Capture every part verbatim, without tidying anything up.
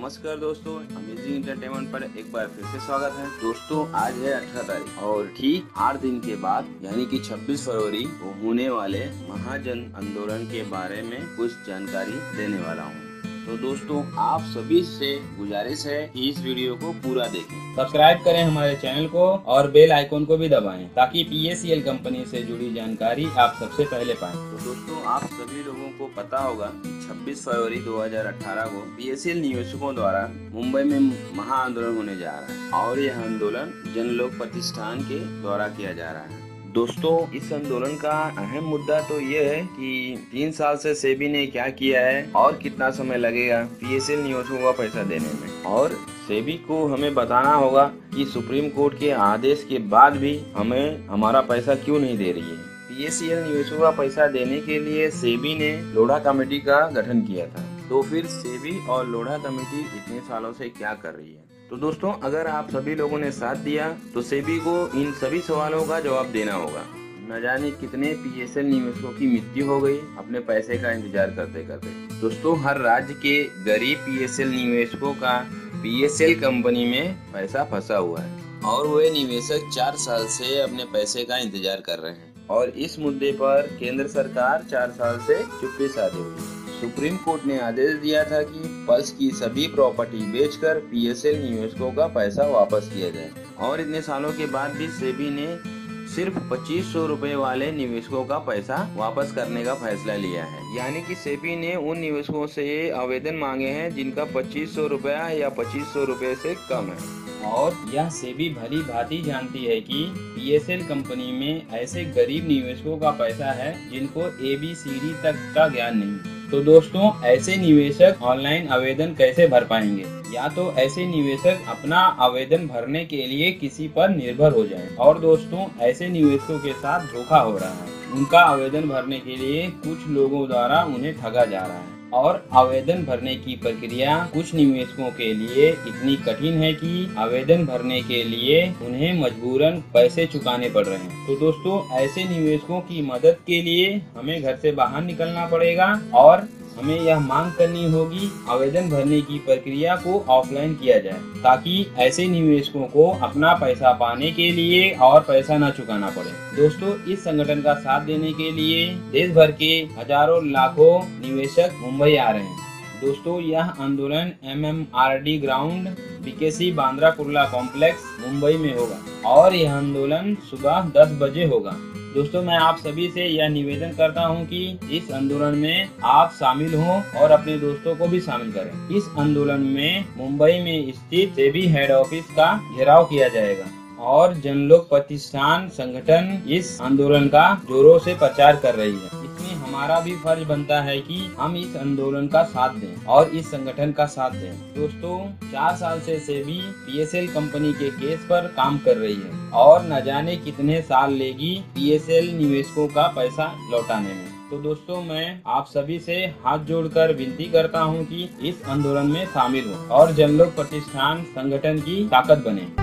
नमस्कार दोस्तों, amazing entertainment पर एक बार फिर से स्वागत है। दोस्तों आज है अठारह तारीख और ठीक आठ दिन के बाद यानी कि छब्बीस फरवरी को होने वाले महाजन आंदोलन के बारे में कुछ जानकारी देने वाला हूँ। तो दोस्तों आप सभी से गुजारिश है कि इस वीडियो को पूरा देखें, सब्सक्राइब करें हमारे चैनल को और बेल आइकॉन को भी दबाएं ताकि P A C L company से जुड़ी जानकारी आप सबसे पहले पाएं। तो दोस्तों आप सभी लोगों को पता होगा छब्बीस फरवरी दो हज़ार अठारह को पी एस सी एल निवेशकों द्वारा मुंबई में महा आंदोलन होने जा रहा है और यह आंदोलन जनलोक प्रतिष्ठान के द्वारा किया जा रहा है। दोस्तों इस आंदोलन का अहम मुद्दा तो ये है कि तीन साल से सेबी ने क्या किया है और कितना समय लगेगा पी एस सी एल निवेशकों का पैसा देने में, और सेबी को हमें बताना होगा कि सुप्रीम कोर्ट के आदेश के बाद भी हमें हमारा पैसा क्यों नहीं दे रही है। पी एस सी एल निवेशकों का पैसा देने के लिए सेबी ने लोढ़ा कमेटी का गठन किया था, तो फिर सेबी और लोढ़ा कमेटी इतने सालों से क्या कर रही है। तो दोस्तों अगर आप सभी लोगों ने साथ दिया तो सेबी को इन सभी सवालों का जवाब देना होगा। न जाने कितने पी एस एल निवेशकों की मृत्यु हो गई अपने पैसे का इंतजार करते करते। दोस्तों हर राज्य के गरीब पी एस एल निवेशकों का पी एस एल कंपनी में पैसा फंसा हुआ है और वे निवेशक चार साल से अपने पैसे का इंतजार कर रहे हैं और इस मुद्दे पर केंद्र सरकार चार साल से चुप्पी साधे हुई है। सुप्रीम कोर्ट ने आदेश दिया था कि पल्स की सभी प्रॉपर्टी बेचकर पी एस एल निवेशकों का पैसा वापस किया जाए, और इतने सालों के बाद भी सेबी ने सिर्फ पच्चीस सौ रूपए वाले निवेशकों का पैसा वापस करने का फैसला लिया है। यानी कि सेबी ने उन निवेशकों से आवेदन मांगे हैं जिनका पच्चीस सौ रुपया या पच्चीस सौ रुपए से कम है। और यह सेबी भली भांति जानती है कि पी एस एल कंपनी में ऐसे गरीब निवेशकों का पैसा है जिनको ए बी सी डी तक का ज्ञान नहीं। तो दोस्तों ऐसे निवेशक ऑनलाइन आवेदन कैसे भर पाएंगे? या तो ऐसे निवेशक अपना आवेदन भरने के लिए किसी पर निर्भर हो जाएं। और दोस्तों ऐसे निवेशकों के साथ धोखा हो रहा है, उनका आवेदन भरने के लिए कुछ लोगों द्वारा उन्हें ठगा जा रहा है और आवेदन भरने की प्रक्रिया कुछ निवेशकों के लिए इतनी कठिन है कि आवेदन भरने के लिए उन्हें मजबूरन पैसे चुकाने पड़ रहे हैं। तो दोस्तों ऐसे निवेशकों की मदद के लिए हमें घर से बाहर निकलना पड़ेगा और हमें यह मांग करनी होगी आवेदन भरने की प्रक्रिया को ऑफलाइन किया जाए, ताकि ऐसे निवेशकों को अपना पैसा पाने के लिए और पैसा न चुकाना पड़े। दोस्तों इस संगठन का साथ देने के लिए देश भर के हजारों लाखों निवेशक मुंबई आ रहे हैं। दोस्तों यह आंदोलन M M R D ground B K C Bandra Kurla complex Mumbai में होगा और यह आंदोलन सुबह दस बजे होगा। दोस्तों मैं आप सभी से यह निवेदन करता हूं कि इस आंदोलन में आप शामिल हों और अपने दोस्तों को भी शामिल करें। इस आंदोलन में मुंबई में स्थित सेबी हेड ऑफिस का घेराव किया जाएगा और जनलोक प्रतिष्ठान संगठन इस आंदोलन का जोरों से प्रचार कर रही है। इसमें हमारा भी फर्ज बनता है कि हम इस आंदोलन का साथ दें और इस संगठन का साथ दें। दोस्तों चार साल से SEBI P S L company के केस पर काम कर रही है और न जाने कितने साल लेगी पी एस एल निवेशकों का पैसा लौटाने में। तो दोस्तों मैं आप सभी से हाथ जोड़कर विनती करता हूं कि इस आंदोलन में शामिल हो और जनलोक प्रतिष्ठान संगठन की ताकत बने।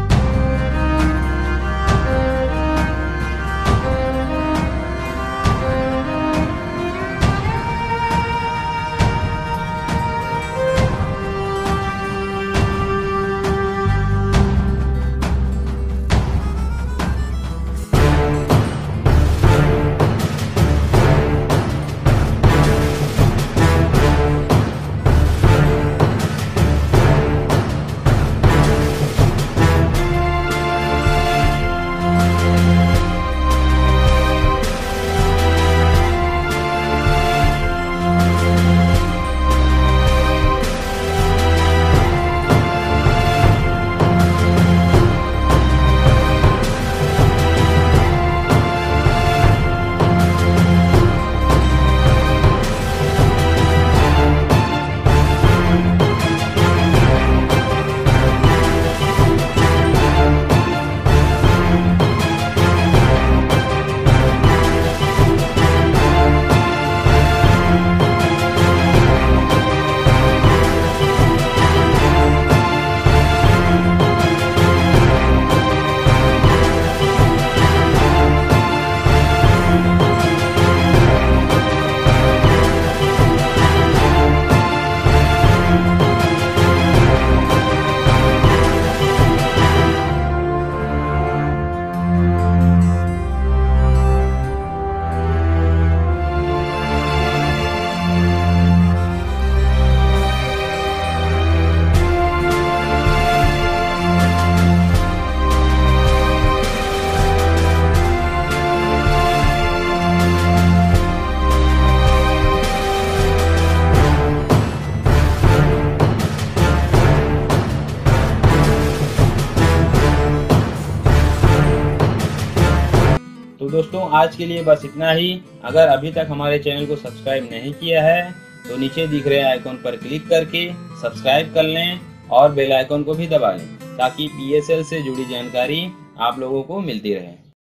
तो दोस्तों आज के लिए बस इतना ही। अगर अभी तक हमारे चैनल को सब्सक्राइब नहीं किया है तो नीचे दिख रहे आइकॉन पर क्लिक करके सब्सक्राइब कर लें और बेल आइकॉन को भी दबा लें ताकि पी एस एल से जुड़ी जानकारी आप लोगों को मिलती रहे।